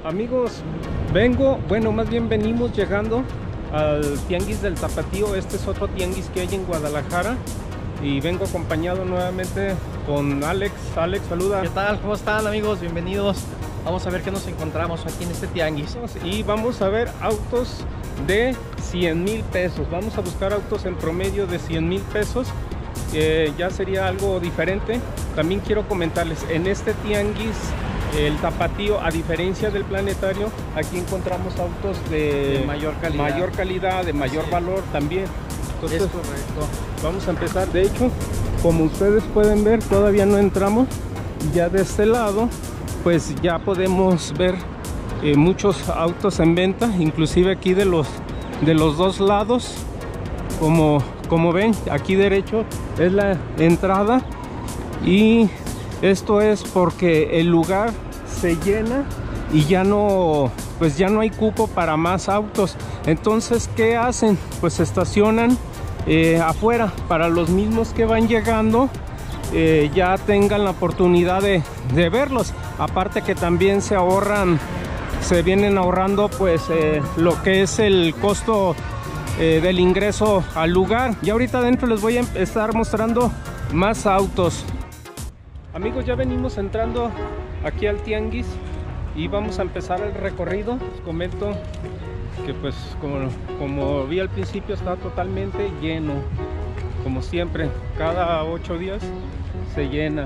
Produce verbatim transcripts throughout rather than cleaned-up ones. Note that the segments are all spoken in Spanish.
Amigos, vengo, bueno, más bien venimos llegando al Tianguis del Tapatío. Este es otro tianguis que hay en Guadalajara y vengo acompañado nuevamente con Alex. Alex, saluda. ¿Qué tal? ¿Cómo están, amigos? Bienvenidos. Vamos a ver qué nos encontramos aquí en este tianguis. Y vamos a ver autos de cien mil pesos. Vamos a buscar autos en promedio de cien mil pesos. Eh, ya sería algo diferente. También quiero comentarles, en este tianguis, el Tapatío, a diferencia del Planetario, aquí encontramos autos de, de mayor calidad, mayor calidad, de mayor sí. valor también. Entonces, es correcto. Vamos a empezar. De hecho, como ustedes pueden ver, todavía no entramos. Ya de este lado, pues ya podemos ver eh, muchos autos en venta, inclusive aquí de los de los dos lados. Como, como ven, aquí derecho es la entrada, y esto es porque el lugar se llena y ya no, pues ya no hay cupo para más autos. Entonces, ¿qué hacen? Pues se estacionan eh, afuera para los mismos que van llegando, eh, ya tengan la oportunidad de, de verlos. Aparte que también se ahorran, se vienen ahorrando pues eh, lo que es el costo eh, del ingreso al lugar. Y ahorita adentro les voy a estar mostrando más autos. Amigos, ya venimos entrando aquí al tianguis y vamos a empezar el recorrido. Les comento que pues como, como vi al principio, está totalmente lleno, como siempre, cada ocho días se llena.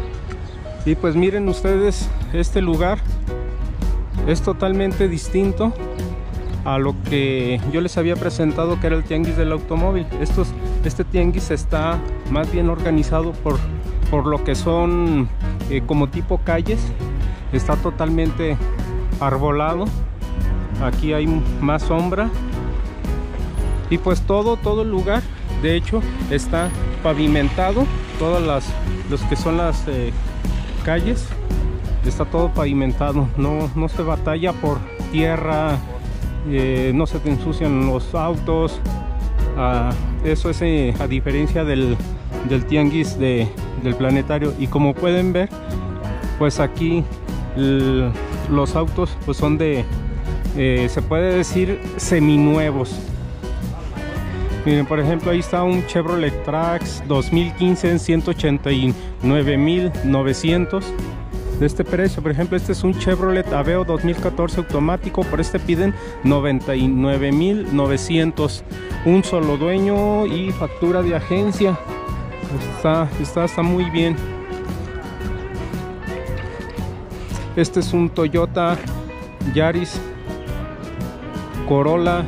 Y pues miren ustedes, este lugar es totalmente distinto a lo que yo les había presentado, que era el tianguis del automóvil. Estos, este tianguis está más bien organizado por, por lo que son eh, como tipo calles. Está totalmente arbolado. Aquí hay más sombra. Y pues todo, todo el lugar, de hecho, está pavimentado. Todas las, los que son las eh, calles, está todo pavimentado. No, no se batalla por tierra. Eh, no se te ensucian los autos. Ah, eso es eh, a diferencia del, del tianguis de, del Planetario. Y como pueden ver, pues aquí el, los autos pues son de eh, se puede decir seminuevos. Miren, por ejemplo, ahí está un Chevrolet Trax dos mil quince en ciento ochenta y nueve mil novecientos. De este precio, por ejemplo, este es un Chevrolet Aveo dos mil catorce automático. Por este piden noventa y nueve mil novecientos. Un solo dueño y factura de agencia. Está, está, está muy bien. Este es un Toyota Yaris Corolla.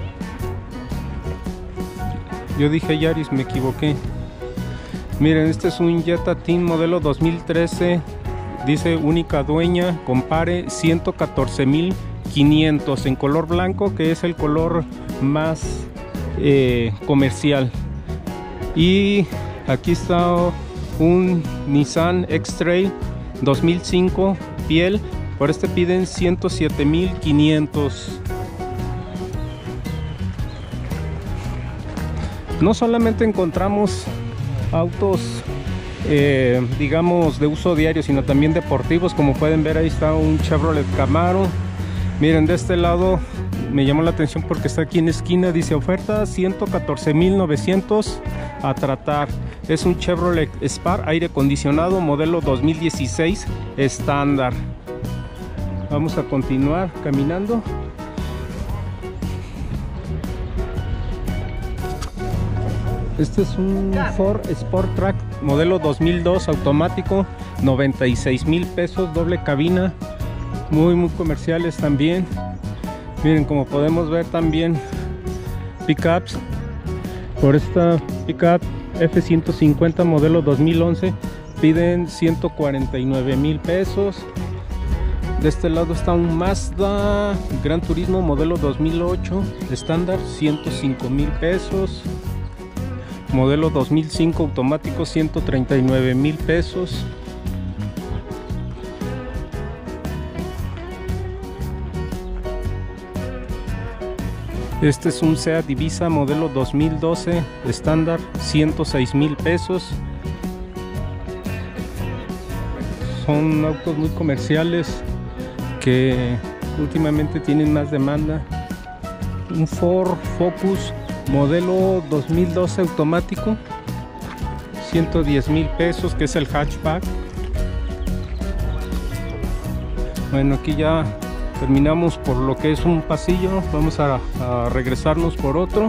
Yo dije Yaris, me equivoqué. Miren, este es un Jetta Teen modelo dos mil trece. Dice única dueña, compare, ciento catorce mil quinientos en color blanco, que es el color más eh, comercial. Y aquí está un Nissan X-Trail dos mil cinco piel. Por este piden ciento siete mil quinientos. No solamente encontramos autos Eh, digamos de uso diario, sino también deportivos. Como pueden ver, ahí está un Chevrolet Camaro. Miren, de este lado me llamó la atención porque está aquí en esquina, dice oferta ciento catorce mil novecientos a tratar. Es un Chevrolet Spark aire acondicionado modelo dos mil dieciséis estándar. Vamos a continuar caminando. Este es un Ford Sport Track modelo dos mil dos automático, noventa y seis mil pesos, doble cabina, muy muy comerciales también. Miren, como podemos ver también pickups. Por esta pickup F ciento cincuenta modelo dos mil once piden ciento cuarenta y nueve mil pesos. De este lado está un Mazda Gran Turismo modelo dos mil ocho estándar, ciento cinco mil pesos. Modelo dos mil cinco automático, ciento treinta y nueve mil pesos. Este es un Seat Ibiza modelo dos mil doce estándar, ciento seis mil pesos. Son autos muy comerciales que últimamente tienen más demanda. Un Ford Focus modelo dos mil doce automático, ciento diez mil pesos, que es el hatchback. Bueno, aquí ya terminamos por lo que es un pasillo. Vamos a, a regresarnos por otro.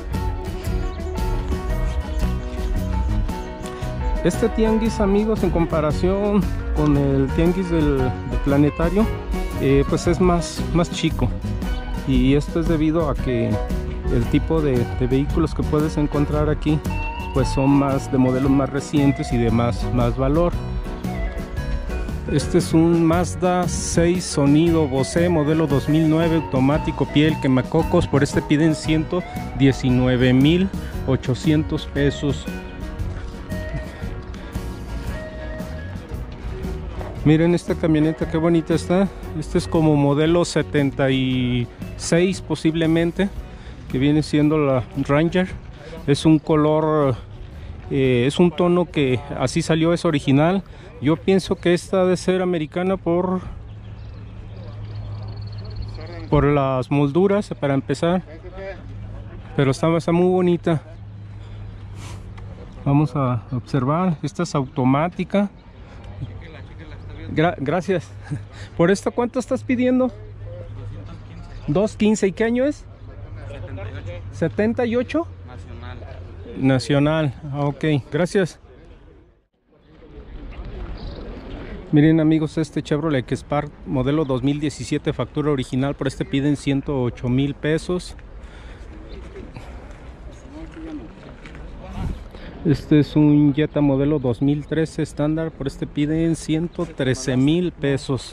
Este tianguis, amigos, en comparación con el tianguis del, del planetario, eh, pues es más, más chico. Y esto es debido a que el tipo de, de vehículos que puedes encontrar aquí pues son más de modelos más recientes y de más, más valor. Este es un Mazda seis sonido Bose modelo dos mil nueve automático piel quemacocos. Por este piden ciento diecinueve mil ochocientos pesos. Miren esta camioneta, qué bonita está. Este es como modelo setenta y seis posiblemente, que viene siendo la Ranger. Es un color, eh, es un tono que así salió, es original. Yo pienso que esta debe ser americana por por las molduras, para empezar, pero está, está muy bonita. Vamos a observar. Esta es automática. Gra gracias. ¿Por esto cuánto estás pidiendo? dos quince. ¿Y qué año es? setenta y ocho. Nacional. Nacional. Ok, gracias. Miren, amigos, este Chevrolet Spark modelo dos mil diecisiete factura original. Por este piden ciento ocho mil pesos. Este es un Jetta modelo dos mil trece estándar. Por este piden ciento trece mil pesos.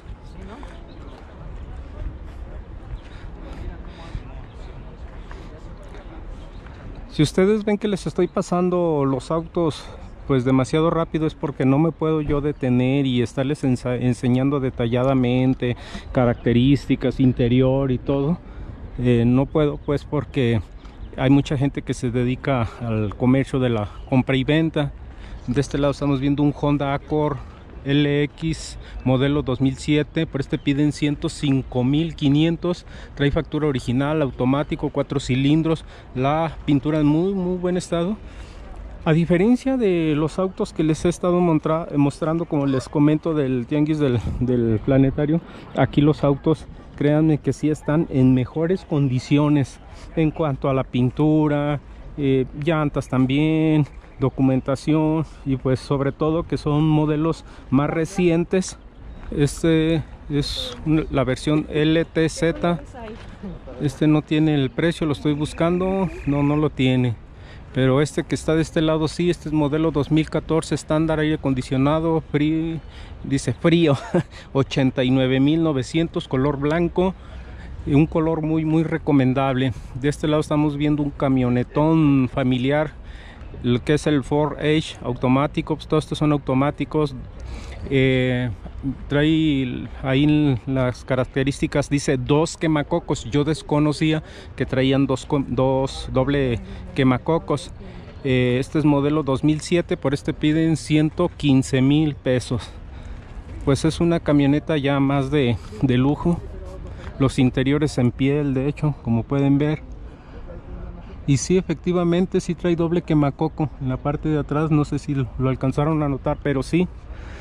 Si ustedes ven que les estoy pasando los autos pues demasiado rápido, es porque no me puedo yo detener y estarles enseñando detalladamente características, interior y todo. Eh, no puedo, pues, porque hay mucha gente que se dedica al comercio de la compra y venta. De este lado estamos viendo un Honda Accord L X modelo dos mil siete. Por este piden ciento cinco mil quinientos. Trae factura original, automático, cuatro cilindros. La pintura en muy muy buen estado. A diferencia de los autos que les he estado mostrando, como les comento, del tianguis del, del planetario, aquí los autos, créanme que sí están en mejores condiciones en cuanto a la pintura, eh, llantas también, documentación, y pues sobre todo que son modelos más recientes. Este es la versión L T Z. Este no tiene el precio, lo estoy buscando, no, no lo tiene. Pero este que está de este lado sí. Este es modelo dos mil catorce estándar, aire acondicionado, frío, dice frío, ochenta y nueve mil novecientos, color blanco, y un color muy muy recomendable. De este lado estamos viendo un camionetón familiar, el que es el Ford Edge automático. Pues todos estos son automáticos. Eh, trae ahí las características, dice dos quemacocos. Yo desconocía que traían dos, dos doble quemacocos. Eh, este es modelo dos mil siete. Por este piden ciento quince mil pesos. Pues es una camioneta ya más de, de lujo. Los interiores en piel, de hecho, como pueden ver. Y sí, efectivamente sí trae doble quemacoco en la parte de atrás. No sé si lo alcanzaron a notar, pero sí.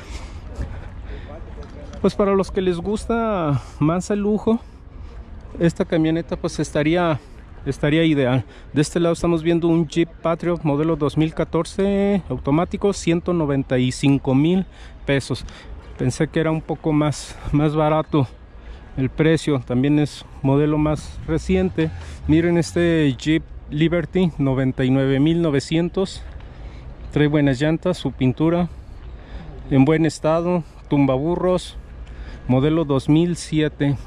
Pues para los que les gusta más el lujo, esta camioneta pues estaría estaría ideal. De este lado estamos viendo un Jeep Patriot modelo dos mil catorce automático, ciento noventa y cinco mil pesos. Pensé que era un poco más más barato el precio. También es modelo más reciente. Miren este Jeep Liberty, noventa y nueve mil novecientos. Trae buenas llantas, su pintura en buen estado, tumbaburros, modelo dos mil siete.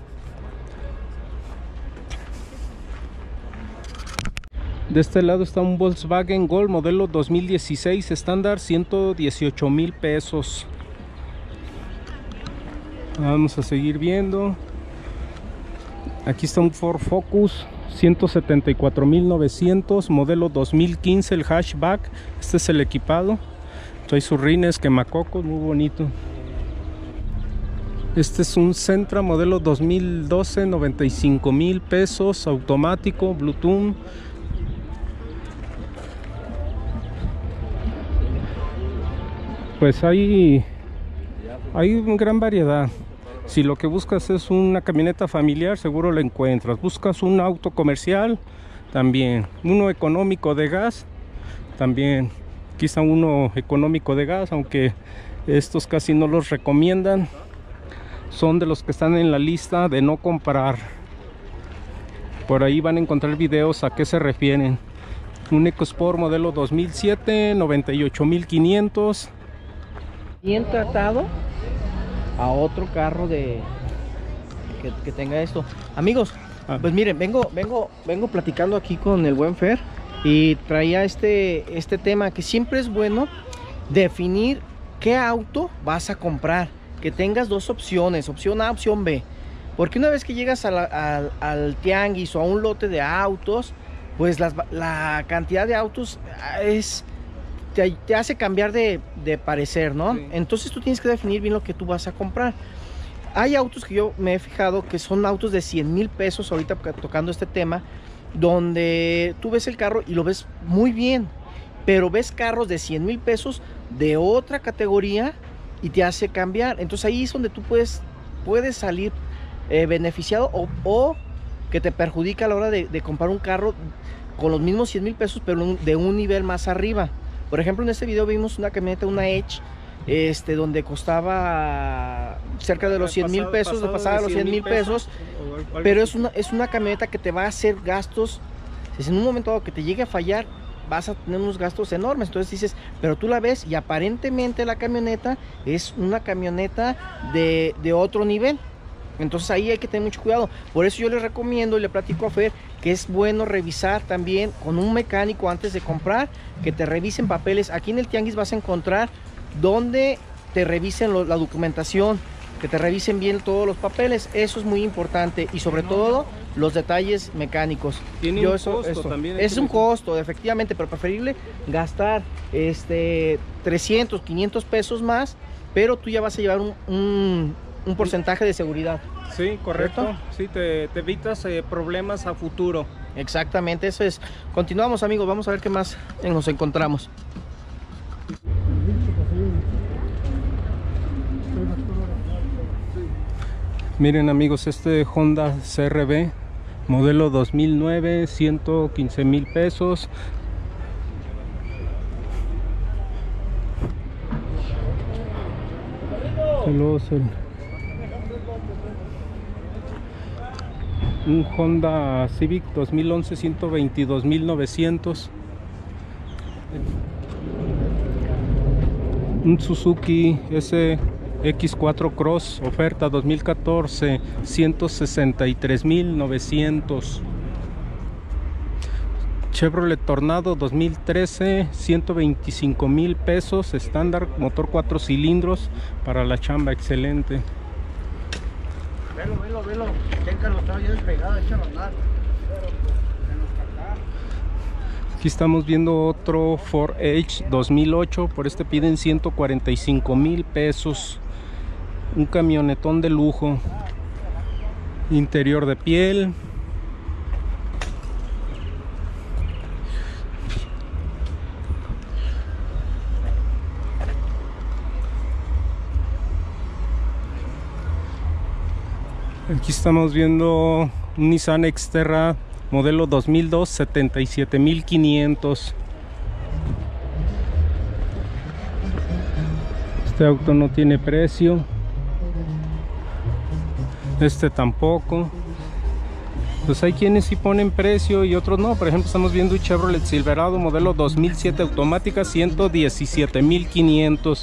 De este lado está un Volkswagen Gol modelo dos mil dieciséis estándar, ciento dieciocho mil pesos. Vamos a seguir viendo. Aquí está un Ford Focus, ciento setenta y cuatro mil novecientos, modelo dos mil quince, el hatchback. Este es el equipado. Trae sus rines quemacocos, muy bonito. Este es un Sentra modelo dos mil doce, noventa y cinco mil pesos, automático, Bluetooth. Pues hay, hay una gran variedad. Si lo que buscas es una camioneta familiar, seguro la encuentras. Buscas un auto comercial, también. Uno económico de gas, también. Quizá uno económico de gas, aunque estos casi no los recomiendan. Son de los que están en la lista de no comprar. Por ahí van a encontrar videos a qué se refieren. Un EcoSport modelo dos mil siete, noventa y ocho mil quinientos. Bien tratado a otro carro de que, que tenga esto. Amigos, ah. pues miren, vengo, vengo, vengo platicando aquí con el buen Fer y traía este, este tema que siempre es bueno definir qué auto vas a comprar. Que tengas dos opciones, opción A, opción B. Porque una vez que llegas a la, al, al tianguis o a un lote de autos, pues las, la cantidad de autos es, te, te hace cambiar de, de parecer, ¿no? Sí. Entonces tú tienes que definir bien lo que tú vas a comprar. Hay autos que yo me he fijado que son autos de cien mil pesos, ahorita tocando este tema, donde tú ves el carro y lo ves muy bien, pero ves carros de cien mil pesos de otra categoría y te hace cambiar. Entonces ahí es donde tú puedes, puedes salir eh, beneficiado o, o que te perjudica a la hora de, de comprar un carro con los mismos cien mil pesos, pero un, de un nivel más arriba. Por ejemplo, en este video vimos una camioneta, una Edge, este, donde costaba cerca de los cien mil pesos, de pasada de los cien mil pesos, pero es una, es una camioneta que te va a hacer gastos. Si en un momento dado que te llegue a fallar, vas a tener unos gastos enormes. Entonces dices, pero tú la ves y aparentemente la camioneta es una camioneta de, de otro nivel. Entonces ahí hay que tener mucho cuidado. Por eso yo les recomiendo y le platico a Fer que es bueno revisar también con un mecánico antes de comprar, que te revisen papeles. Aquí en el tianguis vas a encontrar donde te revisen lo, la documentación, que te revisen bien todos los papeles. Eso es muy importante y sobre todo los detalles mecánicos. Tiene Yo un eso, costo eso. también. Es un costo, efectivamente, pero preferible gastar este trescientos, quinientos pesos más, pero tú ya vas a llevar un, un, un porcentaje de seguridad. Sí, correcto. ¿Correcto? Sí, te, te evitas eh, problemas a futuro. Exactamente, eso es. Continuamos, amigos, vamos a ver qué más nos encontramos. Miren, amigos, este Honda C R V modelo dos mil nueve, ciento quince mil pesos. Un Honda Civic dos mil once, ciento veintidós mil novecientos. Un Suzuki S X cuatro Cross, oferta dos mil catorce, ciento sesenta y tres mil novecientos. Chevrolet Tornado dos mil trece, ciento veinticinco mil pesos, estándar, motor cuatro cilindros para la chamba, excelente. Velo, velo, velo, lo estaba ya despegado, échalo a andar. Aquí estamos viendo otro Ford Edge dos mil ocho, por este piden ciento cuarenta y cinco mil pesos. Un camionetón de lujo, interior de piel. Aquí estamos viendo un Nissan Xterra modelo dos mil dos, setenta y siete mil quinientos. Este auto no tiene precio. Este tampoco. Pues hay quienes sí ponen precio y otros no. Por ejemplo, estamos viendo un Chevrolet Silverado modelo dos mil siete automática, ciento diecisiete mil quinientos.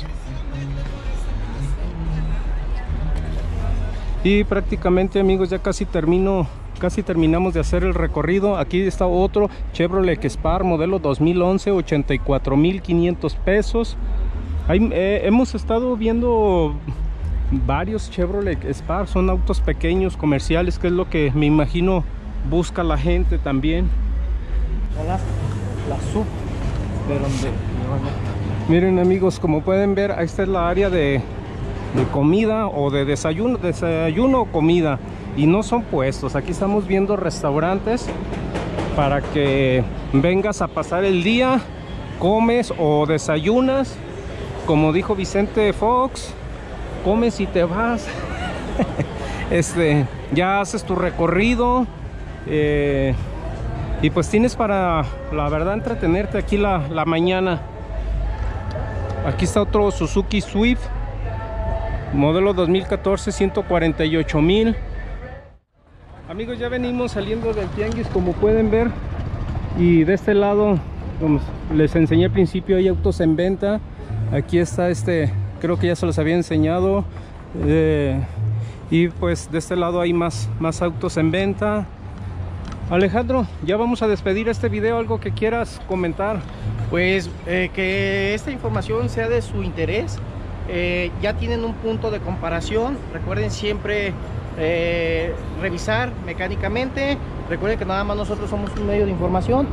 Y prácticamente, amigos, ya casi termino casi terminamos de hacer el recorrido. Aquí está otro Chevrolet Spark modelo dos mil once, ochenta y cuatro mil quinientos pesos. Hay, eh, hemos estado viendo varios Chevrolet Spark, son autos pequeños, comerciales, que es lo que me imagino busca la gente también. Son las, las sub de donde... Miren, amigos, como pueden ver, esta es la área de de comida o de desayuno, desayuno o comida, y no son puestos. Aquí estamos viendo restaurantes para que vengas a pasar el día, comes o desayunas, como dijo Vicente Fox, comes y te vas. este, ya haces tu recorrido, eh, y pues tienes para, la verdad, entretenerte aquí la, la mañana. Aquí está otro Suzuki Swift, modelo dos mil catorce, ciento cuarenta y ocho mil. Amigos, ya venimos saliendo del tianguis, como pueden ver, y de este lado, como les enseñé al principio, hay autos en venta. Aquí está este, creo que ya se los había enseñado, eh, y pues de este lado hay más, más autos en venta. Alejandro, ya vamos a despedir este video. ¿Algo que quieras comentar? Pues eh, que esta información sea de su interés. Eh, ya tienen un punto de comparación. Recuerden siempre eh, revisar mecánicamente. Recuerden que nada más nosotros somos un medio de información.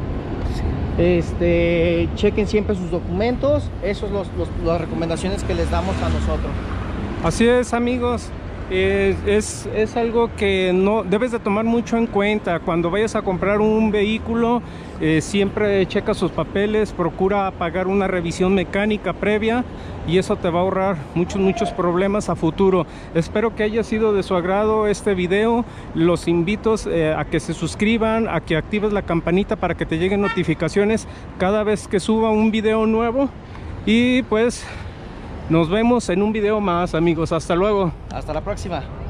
Este, chequen siempre sus documentos. Esas son los, los, las recomendaciones que les damos a nosotros. Así es, amigos. Eh, es, es algo que no debes de tomar mucho en cuenta cuando vayas a comprar un vehículo. Eh, siempre checa sus papeles, procura pagar una revisión mecánica previa, y eso te va a ahorrar muchos muchos problemas a futuro. Espero que haya sido de su agrado este video. Los invito eh, a que se suscriban, a que actives la campanita para que te lleguen notificaciones cada vez que suba un video nuevo, y pues nos vemos en un video más, amigos. Hasta luego. Hasta la próxima.